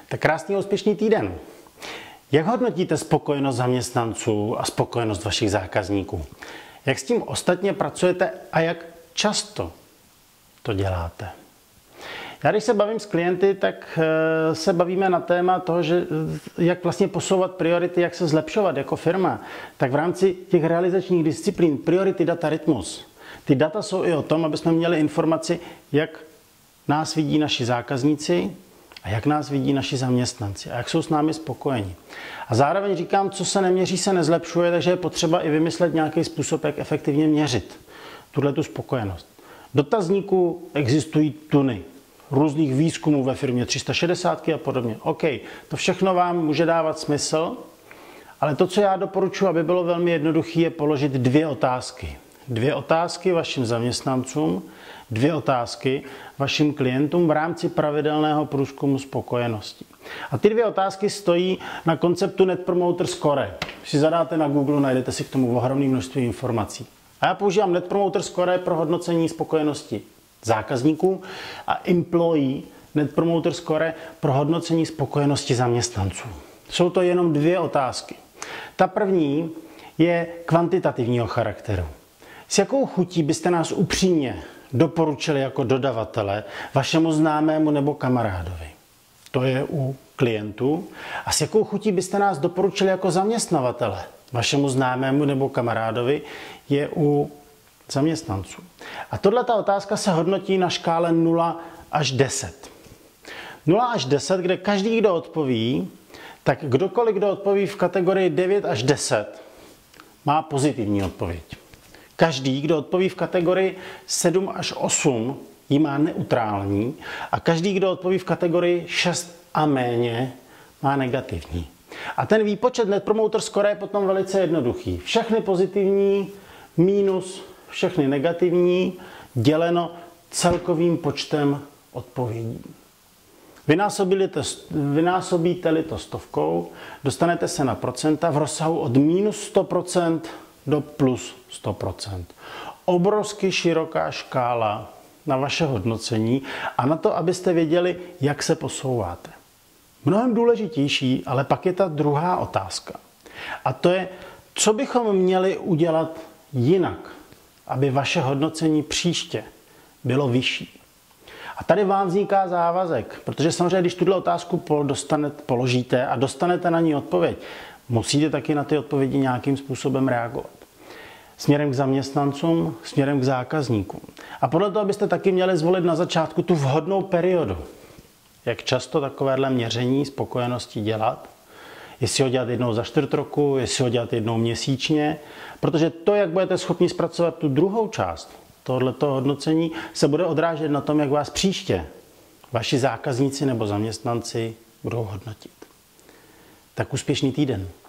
Tak krásný a úspěšný týden. Jak hodnotíte spokojenost zaměstnanců a spokojenost vašich zákazníků? Jak s tím ostatně pracujete a jak často to děláte? Já když se bavím s klienty, tak se bavíme na téma toho, že jak vlastně posouvat priority, jak se zlepšovat jako firma. Tak v rámci těch realizačních disciplín priority, data, rytmus. Ty data jsou i o tom, aby jsme měli informaci, jak nás vidí naši zákazníci a jak nás vidí naši zaměstnanci a jak jsou s námi spokojeni. A zároveň říkám, co se neměří, se nezlepšuje, takže je potřeba i vymyslet nějaký způsob, jak efektivně měřit tu spokojenost. Dotazníků existují tuny. Různých výzkumů ve firmě 360 a podobně. OK, to všechno vám může dávat smysl, ale to, co já doporučuji, aby bylo velmi jednoduché, je položit 2 otázky. 2 otázky vašim zaměstnancům, 2 otázky vašim klientům v rámci pravidelného průzkumu spokojenosti. A ty 2 otázky stojí na konceptu Net Promoter Score. Když si zadáte na Google, najdete si k tomu ohromné množství informací. A já používám Net Promoter Score pro hodnocení spokojenosti zákazníků a Employee Net Promoter Score pro hodnocení spokojenosti zaměstnanců. Jsou to jenom 2 otázky. Ta první je kvantitativního charakteru. S jakou chutí byste nás upřímně doporučili jako dodavatele vašemu známému nebo kamarádovi? To je u klientů. A s jakou chutí byste nás doporučili jako zaměstnavatele vašemu známému nebo kamarádovi je u zaměstnanců. A tato otázka se hodnotí na škále 0 až 10. 0 až 10, kde každý, kdo odpoví, tak kdokoliv, kdo odpoví v kategorii 9 až 10, má pozitivní odpověď. Každý, kdo odpoví v kategorii 7 až 8, ji má neutrální a každý, kdo odpoví v kategorii 6 a méně, má negativní. A ten výpočet Net Promoter Score je potom velice jednoduchý. Všechny pozitivní minus všechny negativní děleno celkovým počtem odpovědí. Vynásobíte-li to 100, dostanete se na procenta v rozsahu od minus 100% do plus 100%. Obrovsky široká škála na vaše hodnocení a na to, abyste věděli, jak se posouváte. Mnohem důležitější, ale pak je ta druhá otázka. A to je, co bychom měli udělat jinak, aby vaše hodnocení příště bylo vyšší. A tady vám vzniká závazek, protože samozřejmě, když tuto otázku položíte a dostanete na ní odpověď, musíte taky na ty odpovědi nějakým způsobem reagovat. Směrem k zaměstnancům, směrem k zákazníkům. A podle toho byste taky měli zvolit na začátku tu vhodnou periodu. Jak často takovéhle měření spokojenosti dělat? Jestli ho dělat jednou za 4 roku, jestli ho dělat jednou měsíčně. Protože to, jak budete schopni zpracovat tu druhou část tohoto hodnocení, se bude odrážet na tom, jak vás příště vaši zákazníci nebo zaměstnanci budou hodnotit. Tak úspěšný týden.